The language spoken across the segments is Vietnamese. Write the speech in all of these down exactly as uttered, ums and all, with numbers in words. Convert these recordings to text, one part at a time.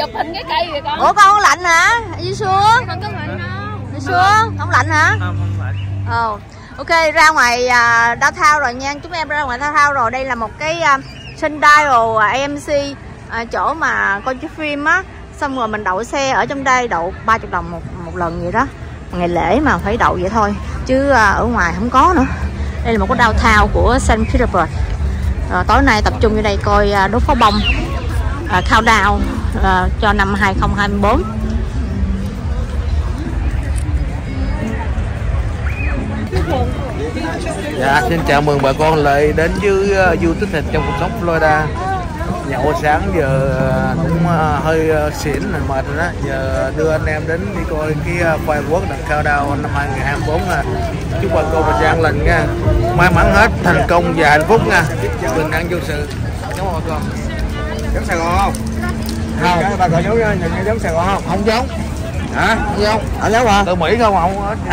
chụp hình cái cây kìa con. Ủa con không lạnh hả? Đi xuống. Con có lạnh không? Đi xuống. Không lạnh hả? Không, không lạnh. Ồ. Ok, ra ngoài uh, downtown rồi nha. Chúng em ra ngoài downtown rồi. Đây là một cái uh, Sundial uh, a em xê, uh, chỗ mà coi chiếu phim á. Xong rồi mình đậu xe ở trong đây, đậu ba mươi đồng một một lần vậy đó. Ngày lễ mà phải đậu vậy thôi, chứ uh, ở ngoài không có nữa. Đây là một cái downtown của Saint Petersburg. uh, Tối nay tập trung vô đây coi uh, đốt pháo bông, uh, countdown uh, cho năm hai không hai tư. Dạ, xin chào mừng bà con lại đến với uh, du tích hình trong cuộc sống Florida. Nhậu sáng giờ uh, cũng uh, hơi uh, xỉn mình mệt rồi đó. Giờ đưa anh em đến đi coi cái uh, fireworks đằng countdown năm hai không hai tư. uh. Chúc bà con và an lành nha, may mắn hết, thành công và hạnh phúc nha, bình an vô sự. Cảm ơn bà con. Giống Sài Gòn không? Không. Bà gọi giống nhận giống Sài Gòn không? Không giống. Hả? Không giống. Ở giống hả? Từ Mỹ không không hết.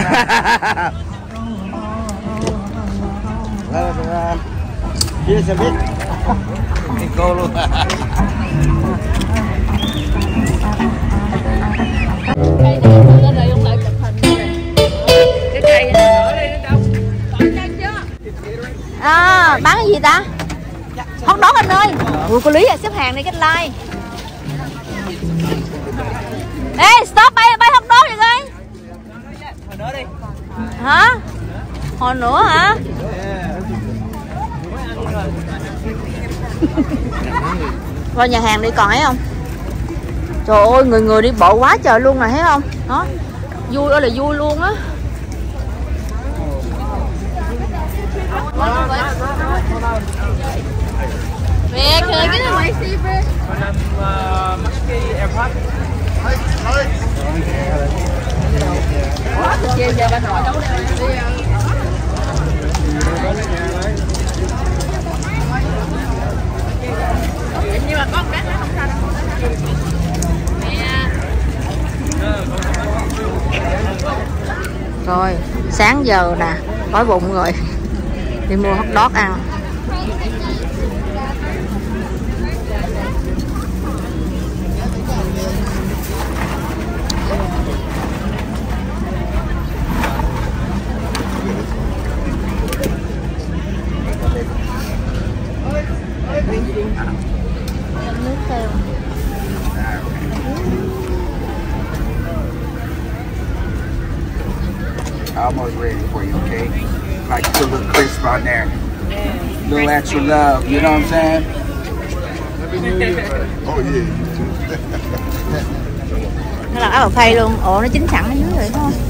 Chia xe buýt. Đi cô luôn. Cây này lên đây ông lại chụp hình cái cây này ở đây nó đâu? Tỏi chân chưa? À, bán cái gì ta? Hot dog anh ơi. Ui, cô Lý à, xếp hàng đi cách like. Ê, stop, bay bay hot dog vậy coi. Hồi nữa đi. Hả? Hồi nữa hả? Qua nhà hàng đi còn ấy không? Trời ơi, người người đi bộ quá trời luôn rồi, thấy không? Đó, vui ơi là vui luôn á. Việc rồi cái này chia giờ bên nội đâu đây. Nhưng mà có một cái nó không sao đâu. Rồi, sáng giờ nè, đói bụng rồi. Đi mua hot dog ăn. Nước theo. Almost ready for you, okay? Like put a little crisp on there. A little extra love, you know what I'm saying? Oh yeah. Nó là áo bào phay luôn. Ồ, nó chín sẵn ở dưới rồi thôi.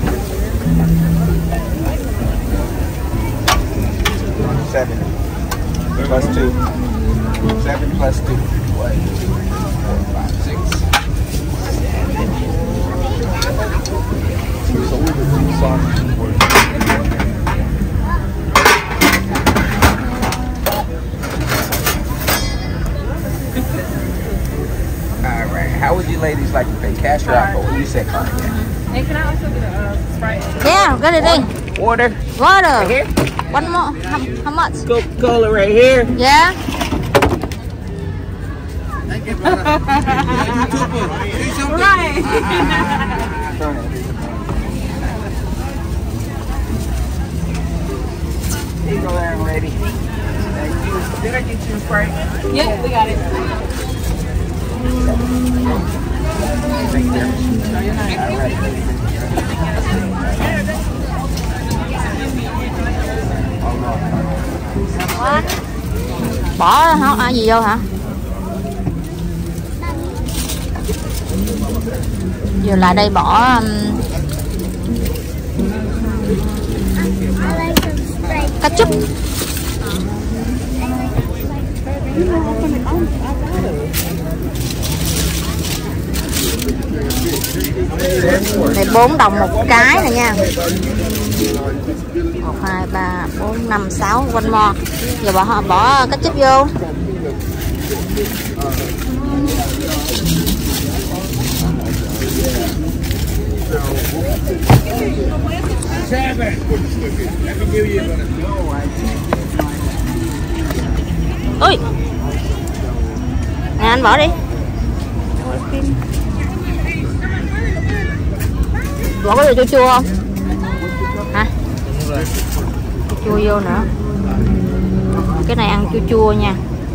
Seven plus two. Seven plus two. What? Four, five, six. So we're the two songs. All right. How would you ladies like to pay, cash or Apple? What do you say, card? Hey, can I also get a uh, Sprite? Yeah, get it in. Water. Water. Right here. One more. How, how much? Coca-Cola right here. Yeah. Right. Here you go there, lady. Thank you. Did I get you a Sprite? Yep, we got it. Thank you. All right. Bỏ không à, gì vô hả? Giờ lại đây bỏ um, ketchup. Này bốn đồng một cái này nha. Một, hai, ba, bốn, năm, sáu, one more. Giờ bỏ bỏ ketchup vô. Ui. Nè anh bỏ đi. Bỏ có gì chua chua không? Hả? Chua vô nữa. Cái này ăn chua chua nha.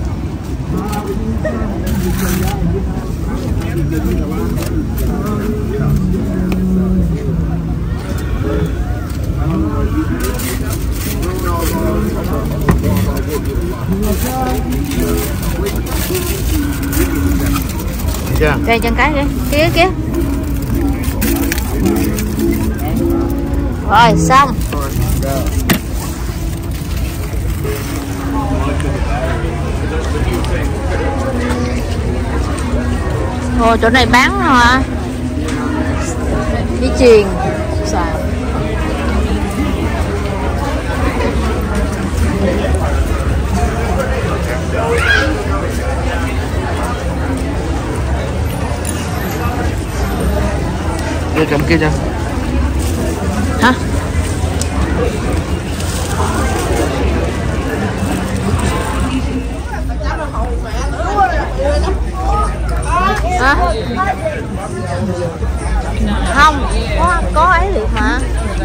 Đây chân cái kìa, kia kìa. Rồi xong. Ồ, chỗ này bán hả? Đi chuyền xào. Đưa cầm kia cho. Hả? Hả? Không, có có ấy được mà.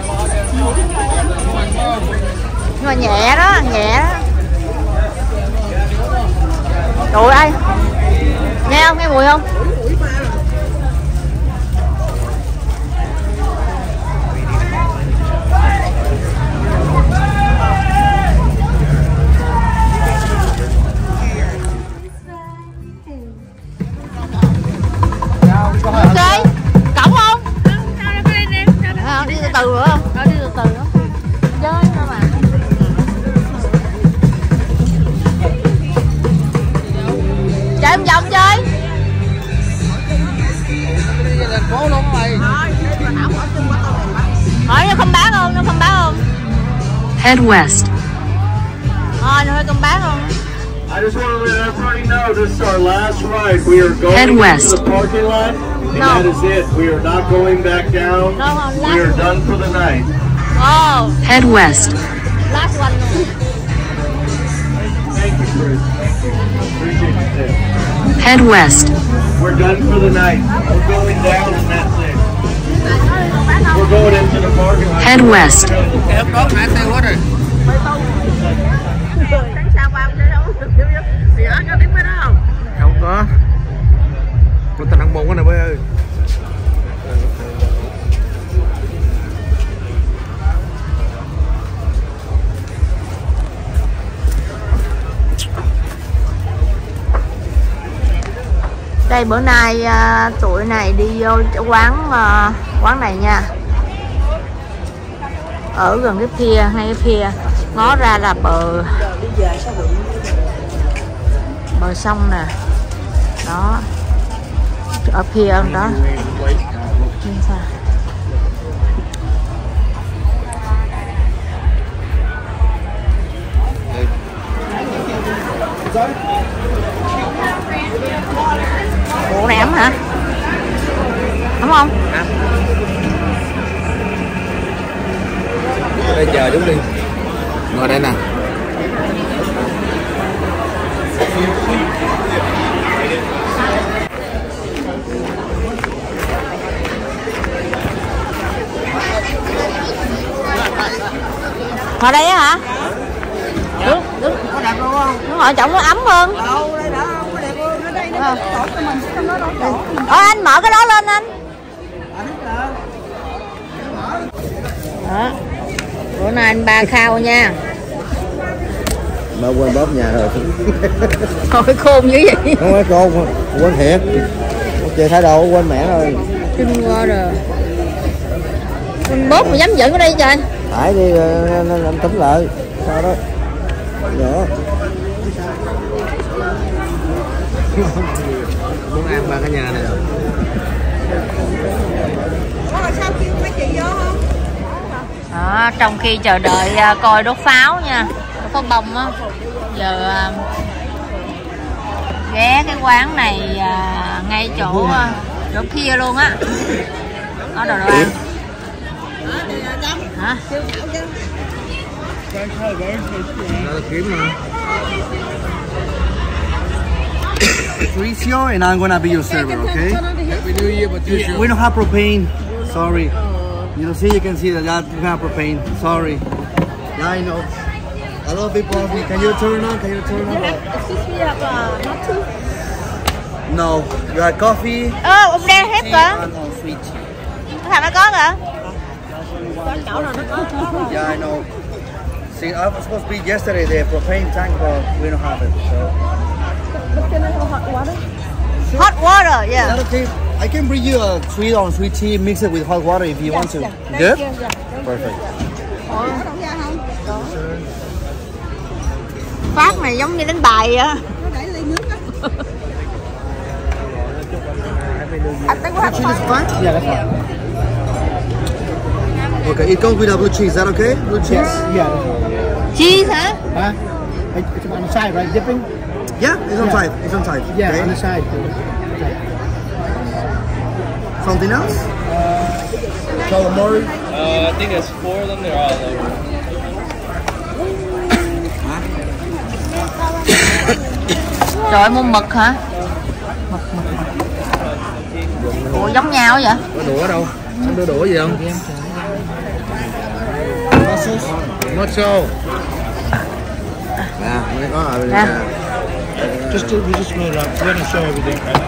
Nhưng mà nhẹ đó, nhẹ đó. Trời ơi. Nghe không? Nghe mùi không? Ok, cổng không? À, đi từ từ nữa không? À, đi từ từ nữa. Chơi thôi mà. Chơi em vòng chơi. Hỏi nó không bán không? Nó không bán không? Head west. Ờ, nó hơi không bán không? I just want to let everybody know this is our last ride. We are going Head west. to the parking lot, and No. that is it. We are not going back down. No, no, we are last done for the night. Oh, Head west. last one luôn. Thank you, Chris. Appreciate you, too. Head west. We're done for the night. We're going down, and that's it. We're going into the parking lot. Head west. Em đón nãy tiêu hết rồi. Không có. Cô ta ăn bông quá nè bơi ơi. Đây bữa nay à, tụi này đi vô quán à, quán này nha. Ở gần cái pier, ngay cái pier, ngó ra là bờ bờ sông nè. Đó. Ở pier đó. Ủa này ấm hả? Ấm không? Đây chờ chúng đi. Ngồi đây nè. Ngồi đây á hả? Đứng, đứng. Có đẹp luôn không? Đứng ngồi trọng nó ấm hơn. Đâu, đây đó, không có đẹp luôn. Ở đây nó tổ cho mình, chứ không nói đâu tổ. Ờ, anh mở cái đó lên anh. Đó. Bữa nay anh ba khao nha. Ba quên bóp nhà rồi. Thôi khôn dữ vậy. Không phải khôn, quên thiệt. Chơi thái độ quên mẹ rồi. Kinh qua rồi. Anh bóp mà dám giận ở đây trời. Phải đi làm tính lại. Sao đó. Nhỏ. Muốn ăn ba cái nhà này rồi. Đó, trong khi chờ đợi uh, coi đốt pháo nha, đốt pháo bông á, giờ uh, ghé cái quán này uh, ngay chỗ uh, chỗ kia luôn á, có đồ đồ ăn. Hả? Kiếm mà. Mauricio, and I'm gonna be your server, okay? Happy New Year, but We don't have propane. Sorry. You see, you can see that that you have propane. Sorry. Yeah, I know. A lot of people ask me, can you turn on? Can you turn on? Excuse me, have uh, not too. No. You have coffee. Ơ, ông đang hết cả. And on sweet. Thằng nó có hả? Yeah, I know. See, I was supposed to be yesterday the propane tank, but we don't have it. So. Hot water, Is yeah. that okay? I can bring you a sweet on sweet tea, mix it with hot water if you want to. Good? Perfect. Phát này giống như đánh bài á. Chili is fine? Yeah, that's fine. Okay, it comes with a blue cheese. Is that okay? Blue cheese? Yeah. Cheese hả? Huh? It's on the side, right? Dipping? Yeah, it's on Yeah. side. It's on side. Yeah, Okay. on the side. Something else? Calamari? Uh, I think there's four of them. They're all over. Trời ơi, mua mực hả? Mực, mực, mực. Ủa, giống nhau vậy? Có đũa đâu? Không đưa đũa gì không? Mocho. Nè, mới có rồi. Nè. Just do, we just made it up. We're gonna show everything, right?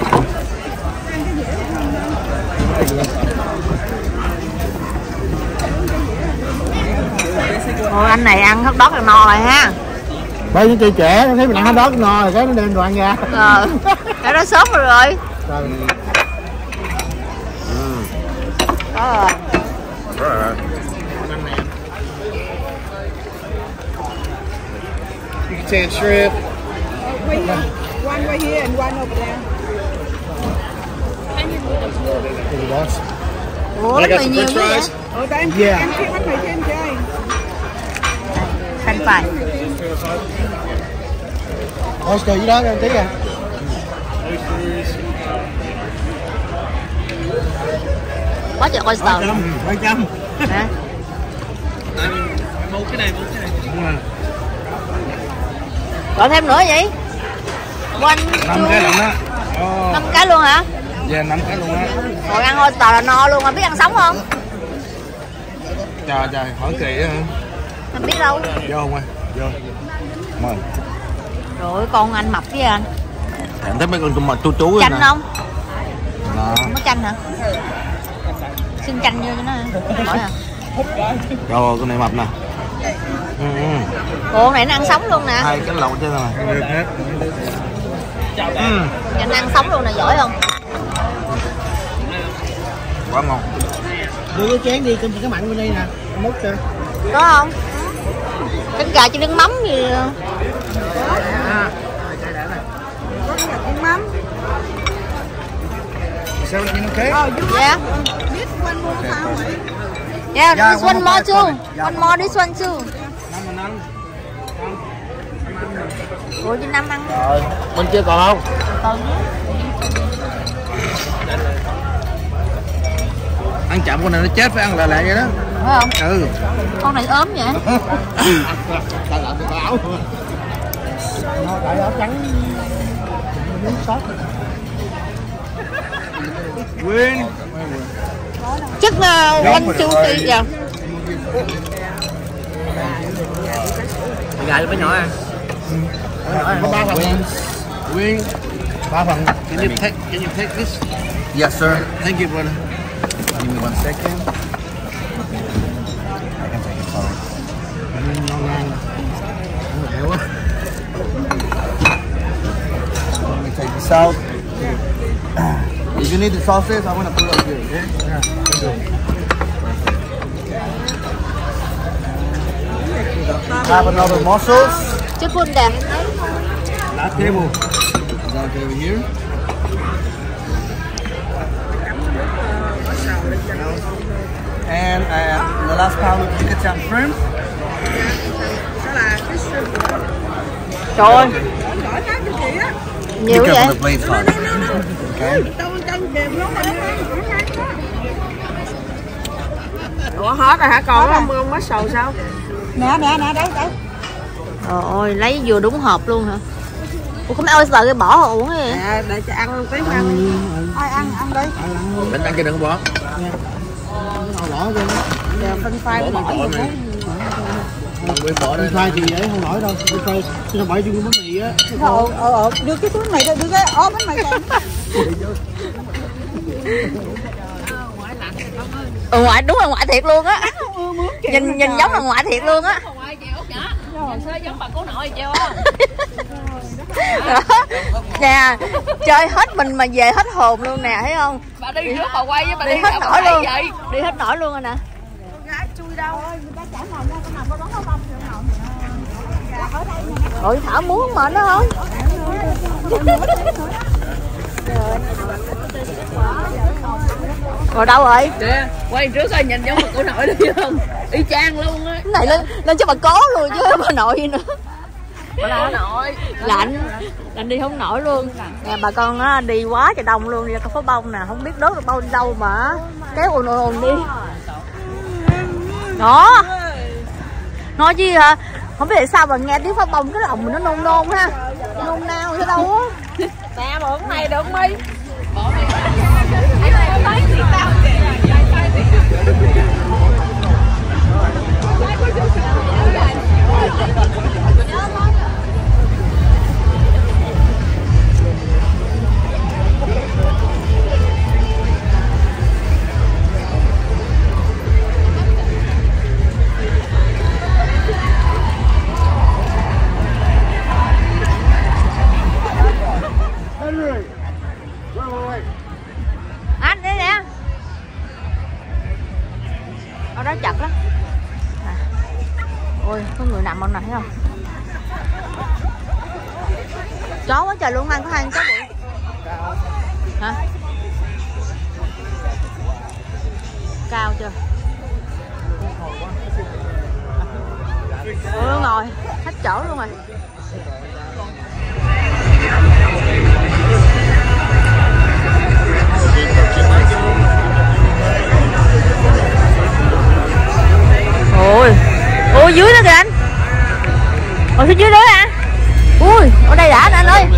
Ôi, anh này ăn hot dog là no rồi ha. Bây giờ chị trẻ, nó thấy mình ăn hot dog no rồi, cái nó đem đồ ăn ra. Ờ, cái đó sớm rồi rồi. Rồi. Đó rồi. You can take shrimp. One right here and one over there. Ủa, I bánh got mì some nhiều french quá vậy? fries. Ở đây em Yeah. em kiếm bánh mì cho em chơi. Khanh phải. Oyster dưới đó em tí à. Có chợ oyster. Mấy trăm. Hả? Một cái này, một cái này. Gọi thêm nữa vậy? One, Năm two, cái lận đó. Ồ, năm cái luôn hả? dạ năm cái luôn á. Rồi ăn oyster là no luôn, mà biết ăn sống không? Trời trời, hỏi kỳ á hả? Không biết đâu. Vô không ơi, vô. Mời. Rồi con anh mập với anh. Em thấy mấy con tụi mà chú chú Chanh không? Đó. Không có chanh hả? Xin chanh vô cho nó hỏi hả? Rồi con này mập nè. Ừ, ừ. Ủa, con này nó ăn sống luôn nè. Hai cái lẩu trên này. Được hết. Ừ. Anh ăn sống luôn nè, giỏi không? Quá ngon. Đưa cái chén đi, cơm cái mặn bên đây nè. Múc cho. Có không? Cánh gà chỉ nước mắm gì. Mắm. Is everything okay? Yeah. This one more how vậy? Yeah, Yeah, this one one more more pack, too. sorry. Yeah, One one more, this one too. Ủa, chị Năm ăn. Rồi, bên kia còn không? Còn Ăn chậm con này nó chết phải ăn lại lại vậy đó. phải không? Ừ. Con này ốm vậy? Tại làm cái áo. Nó tại áo trắng miếng sốt. Quyên. Chắc uh, one, two, three giờ. Gà cho bé nhỏ ăn. Có ba phần. Quyên. Ba phần. Can you take, can you take this? Yes, sir. Thank you, brother. Give me one second. I can take it, sorry. Ngon ngon. Lẹ quá. Let me take this out. If you need the sauces, I'm gonna put it up here, okay? Have another mussels. Just put there. Last table. Is that okay over here? And uh, the last pound of chicken shrimp. Trời ơi, Đổi cái cho chị á. nhiều Be vậy? careful the blades, hon. Okay. Tôi chân đều nó là ủa hết rồi hả? Còn không không mất sầu sao? Nè nè nè đấy đấy. Trời ơi, lấy vừa đúng hộp luôn hả? Ủa, có mấy oyster cái bỏ uống vậy? Nè để cho ăn tí ăn. Ai ăn ăn đi. Bánh ăn cho đừng có bỏ. Không nổi luôn. Giờ phân phai bỏ bỏ mày bị bỏ đây. Phai thì vậy không nổi đâu. Phai nó bảy chung bánh mì á. Ờ ờ ờ đưa cái túi mì đây, đưa cái ốm bánh mì cho. Ừ ngoại đúng là ngoại thiệt luôn á. Nhìn nhìn giống là ngoại thiệt luôn á. Ngoại chị Út nhá. Sao giống bà cố nội treo á. Nè, chơi hết mình mà về hết hồn luôn nè, thấy không? Bà đi trước bà quay với bà đi, đi hết nổi luôn. vậy. Đi hết nổi luôn rồi nè. Ôi Thảo muốn mà nó không? Rồi đâu rồi? Kìa, quay trước coi nhìn giống bà cố nội đi không? Y chang luôn á. Cái này lên lên cho bà cố luôn chứ bà nội gì nữa. Bà nội. Lạnh, lạnh đi không nổi luôn. Nè bà con á, đi quá trời đông luôn, đi ra cái phố bông nè, không biết đốt được bao lâu mà kéo ồn ồn đi. Đó. Nói chứ hả? Không biết tại sao mà nghe tiếng pháo bông cái lòng mình nó nôn nôn ha. Nôn nao chứ đâu á. Nè bộ cái này được không đi? Anh đi nè. Ở đó chật lắm. À. Ôi có người nằm bên này thấy không? Chó quá trời luôn anh, có hai con chó bự. Hả? Cao chưa? Ôi ngồi hết chỗ luôn rồi. Ôi, ôi dưới đó kìa anh. Ôi phía dưới đó à. Ui, ở đây đã nè anh ơi.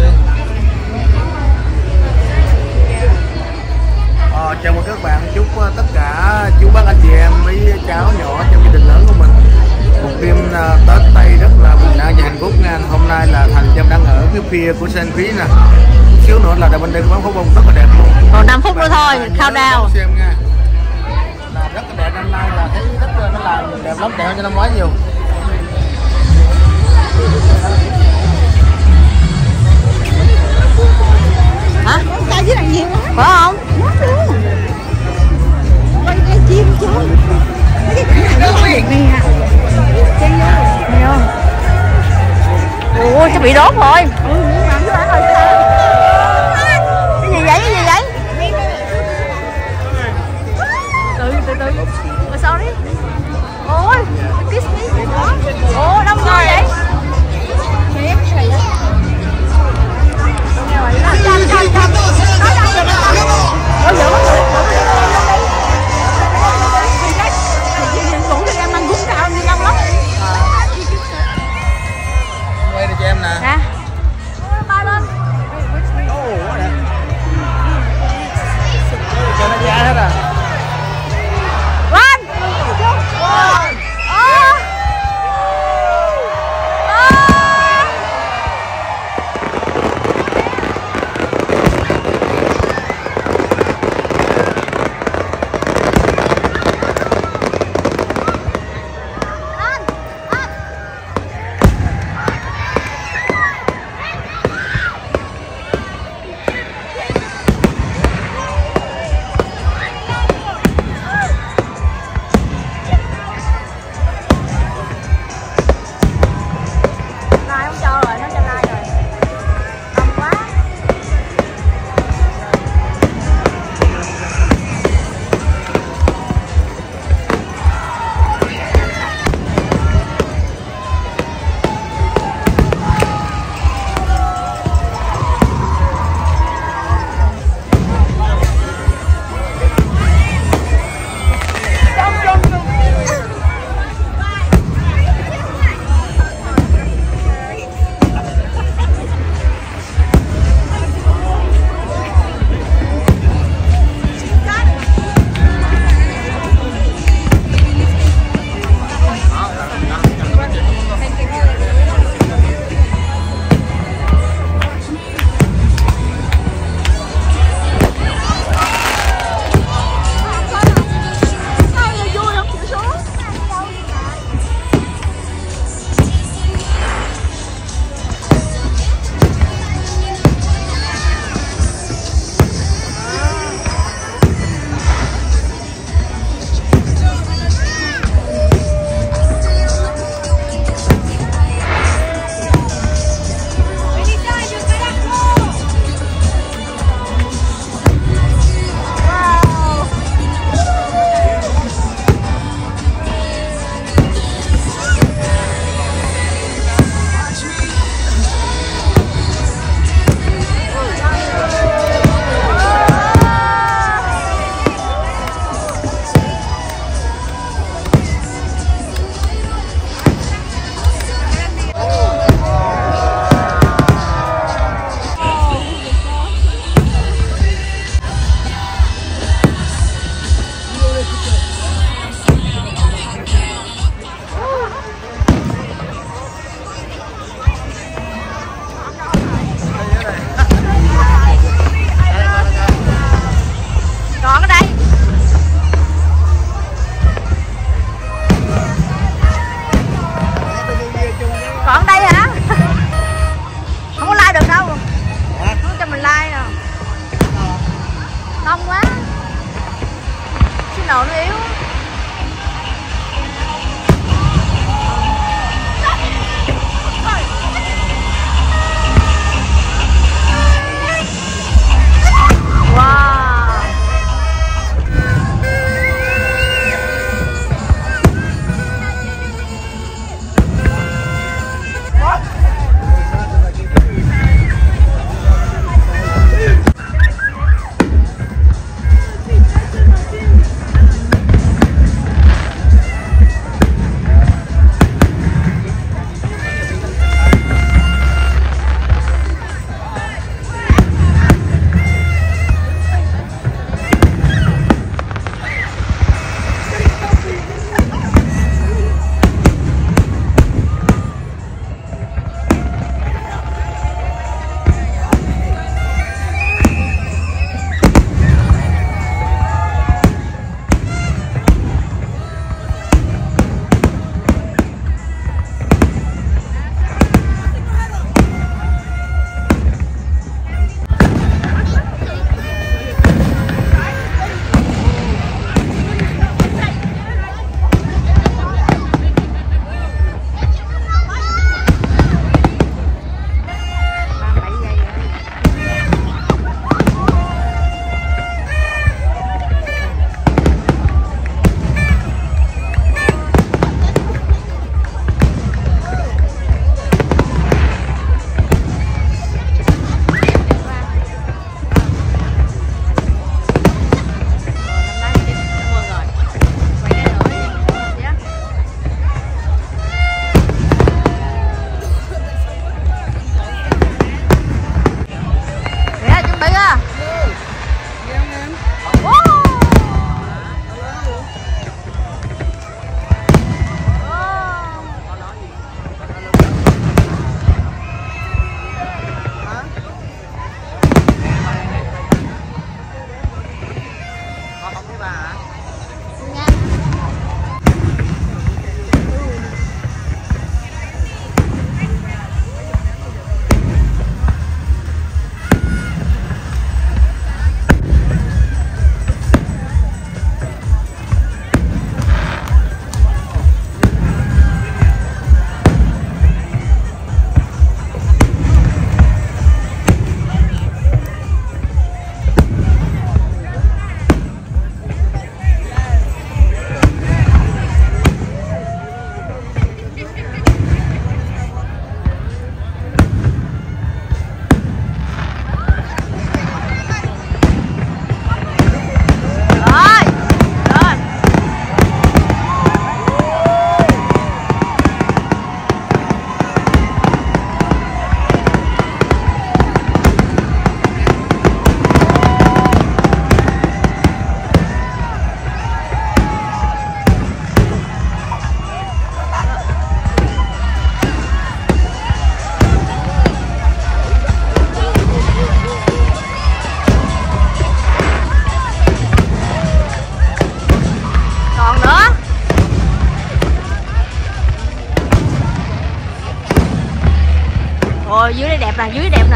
Ờ, chào mừng các bạn, chúc tất cả chú bác anh chị em với cháu nhỏ trong gia đình lớn của mình một đêm uh, Tết Tây rất là bình an và hạnh phúc nha. Hôm nay là Thành Trâm đang ở cái phía của Sen Phí nè. Chút xíu nữa là bên đây có bắn pháo bông rất là đẹp luôn. Còn năm phút nữa thôi, khao đào. Xem nha. Là rất là đẹp, năm nay là thấy rất là nó làm đẹp lắm, đẹp hơn cho năm ngoái nhiều. Hả? Cây dưới này nhiều quá. Phải không? Quay cây chim chứ. Mấy cái cảnh này nó hiện nè. Chen vô. Nè không? Ủa chắc bị đốt rồi. Ừ, làm cái rồi sao? Cái gì vậy? Cái gì vậy? Từ từ từ. Mà sao đi? Ôi, kiss me. Ủa, đông người vậy? Quay đi cho em nè. Nè. Ba lên. Cho nó ra hết à. Run. One. Oh. Còn đây hả? Không có like được đâu. Không cho mình like nào. Đông quá. Cái nồi nó yếu. Ồ, dưới đây đẹp nè, dưới đẹp nè.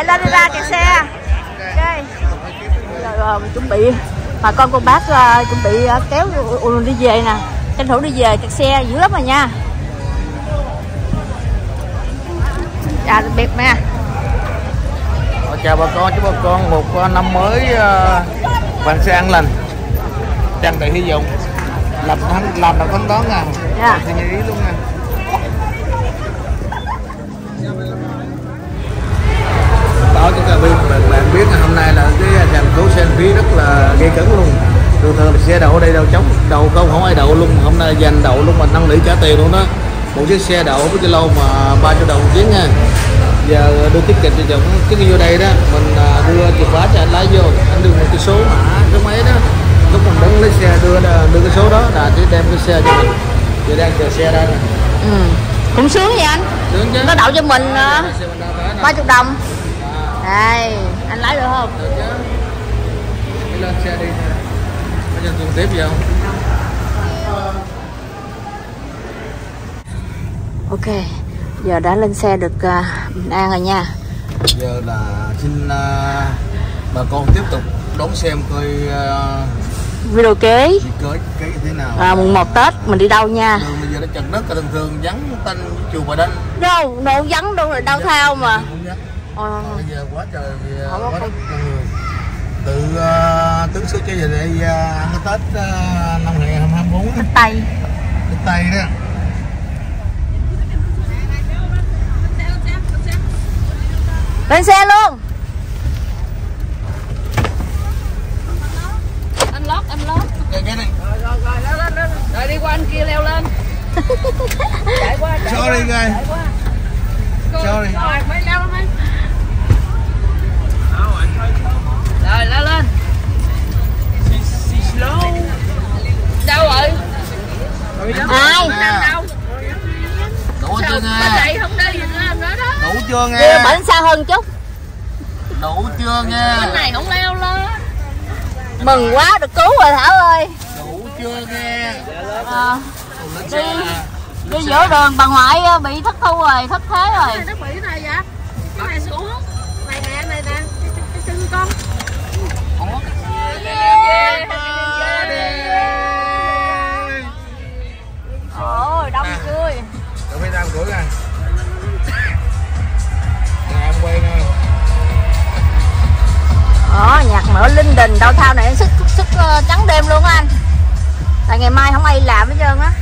chạy lên đi ra kẹt xe. Ok. Rồi, rồi mình chuẩn bị mà con cô bác uh, chuẩn bị uh, kéo uh, đi về nè, tranh thủ đi về kẹt xe dữ lắm rồi nha. Chào tạm biệt mẹ. Chào bà con, chúc bà con một năm mới uh, vạn sự an lành, tràn đầy hy vọng, làm thắng làm đầu thắng toán nha. Yeah. Suy nghĩ luôn nha. Báo cho các bạn, bạn biết là hôm nay là cái thành phố selfie rất là gây cấn luôn. Thường thường là xe đậu ở đây đâu trống, đậu không không ai đậu luôn. Hôm nay dành đậu luôn mà năn nỉ trả tiền luôn đó. Một chiếc xe đậu với cái lâu mà ba triệu đồng một chuyến nha. Giờ đưa ticket cho chồng cái vô đây đó, mình đưa chìa khóa cho anh lái vô, anh đưa một cái số mã cái máy đó, lúc mình đứng lấy xe đưa đưa cái số đó là chỉ đem cái xe cho mình. Giờ đang chờ xe đây nè. Ừ. Cũng sướng vậy anh. Sướng chứ. Nó đậu cho mình ba chục đồng. Đây, anh lái được không? Được chứ. Đi lên xe đi. Bây giờ cùng tiếp vô. Ok, giờ đã lên xe được uh, bình an rồi nha. Giờ là xin uh, bà con tiếp tục đón xem coi uh, video kế kế kế như thế nào. À, mùng một Tết mình đi đâu nha. Đường bây giờ nó chật đất, thường thường vắng tanh chùa Bà Đanh. Đâu, đâu vắng đâu rồi đâu thao mà. Ờ. Bây giờ quá trời quá đất người. Từ uh, tướng số cho về đây uh, ăn cái Tết uh, năm hai nghìn không trăm hai mươi tư. Thích Tây. Thích Tây đó. Lên xe luôn. Anh lót, anh lót. Rồi, rồi, rồi, rồi, leo lên, lên. Rồi đi qua anh kia leo lên. Chạy qua, chạy sorry qua, guys. chạy qua. Sorry. Rồi, mới leo lên. Rồi, leo lên. Đâu rồi? Ai? Đâu? Đủ chưa Bên nghe? này không đi nữa đó đó. Đủ chưa nghe? Kia bển xa hơn chút. Đủ chưa nghe? Bên này không leo lên. Mừng quá được cứu rồi Thảo ơi. Đủ chưa nghe? À, đi đi giữa đường bà ngoại bị thất thu rồi, thất thế rồi. Nó bị này vậy? Cái này xuống. Này nè, này nè. Cái chân con. Ôi đông cười. Tụi phải làm cửa ra. Nhà em quay nè. Đó, nhạc mở linh đình đau thao này sức sức, sức uh, trắng đêm luôn á anh. Tại ngày mai không ai làm hết trơn á.